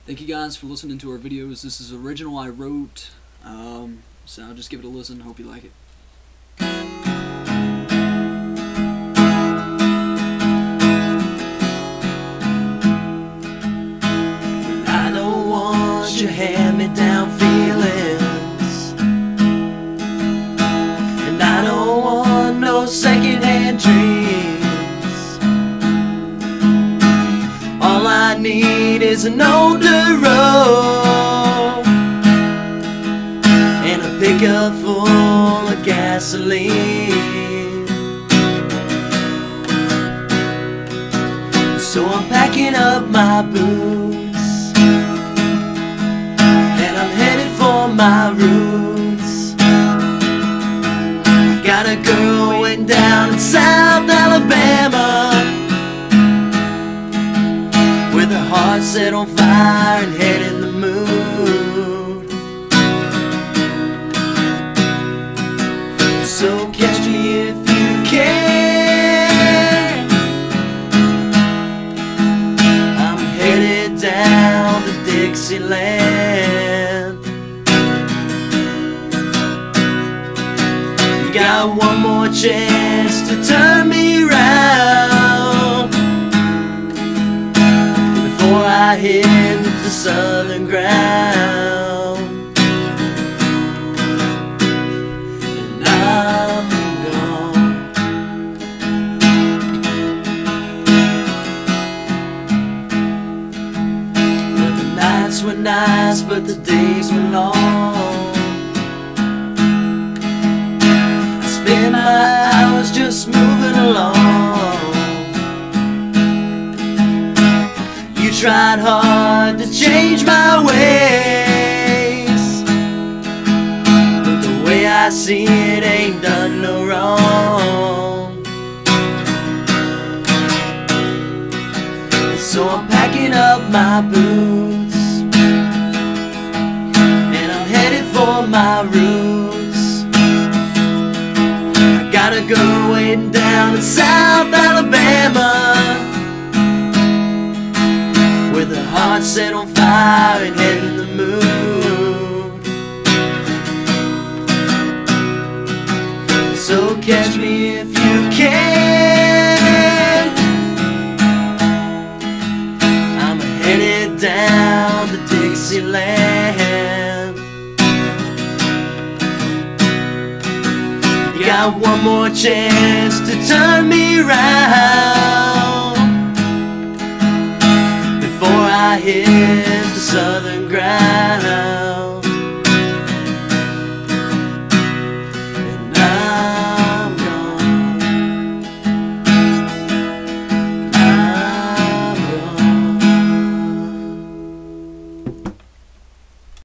Thank you guys for listening to our videos. This is original I wrote, so just give it a listen. Hope you like it. I don't want your hand-me-down feelings, and I don't want no second-hand dreams. All I need is an older road and a pickup full of gasoline. So I'm packing up my boots and I'm headed for my roots. Got a girl waiting down in South Alabama with her heart set on fire and head in the mood. So catch me if you can. I'm headed down to Dixieland. You got one more chance to turn me round before I hit the southern ground. And I'm gone. Well, the nights were nice, but the days were long. I spend my hours just moving along. You tried hard to change my ways, but the way I see it ain't done no wrong. So I'm packing up my boots and I'm headed for my roots. I got a girl waiting down in South Alabama with her heart set on fire and head in the mood. So catch me if you can. I'm headed down to Dixieland. You got one more chance to turn me round before I hit the southern ground.